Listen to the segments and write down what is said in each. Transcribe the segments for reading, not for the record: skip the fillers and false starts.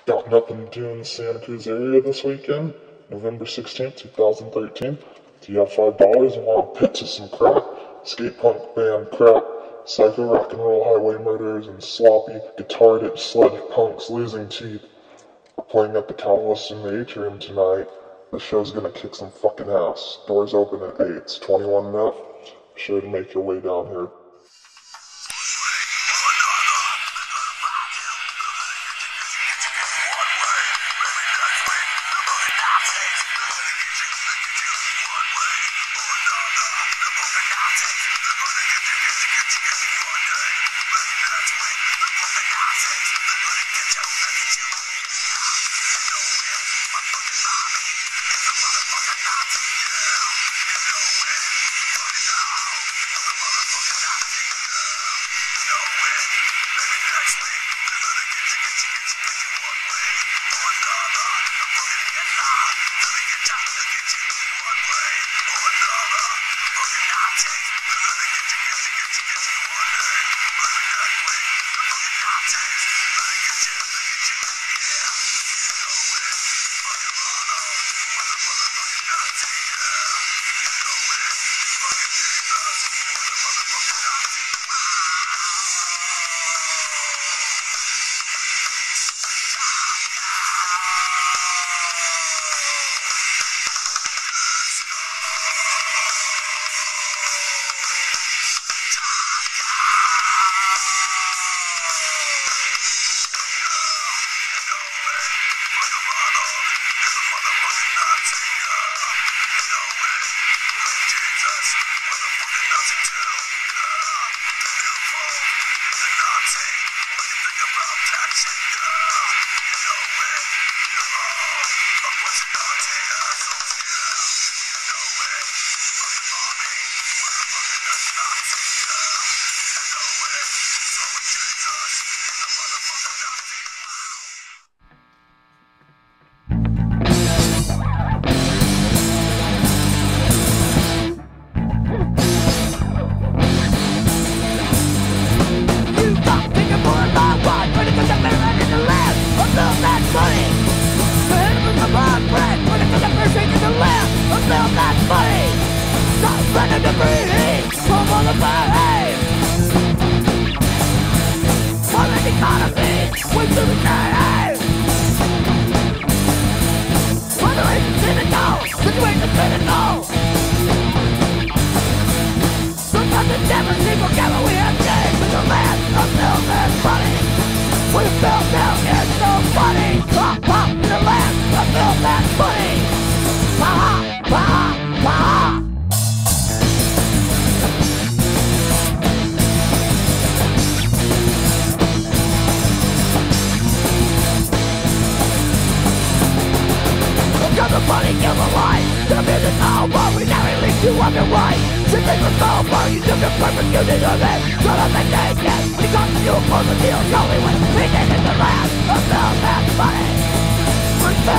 Got nothing to do in the Santa Cruz area this weekend? November 16th, 2013. Do you have $5 and want a pizza, some crack? Skate punk band crap, psycho rock and roll highway murderers, and sloppy guitar-hit sludge punks losing teeth. We're playing at the Catalyst in the atrium tonight. The show's gonna kick some fucking ass. Doors open at 8. It's 21 and up. Be sure to make your way down here.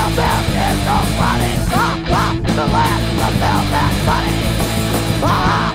The last of that money.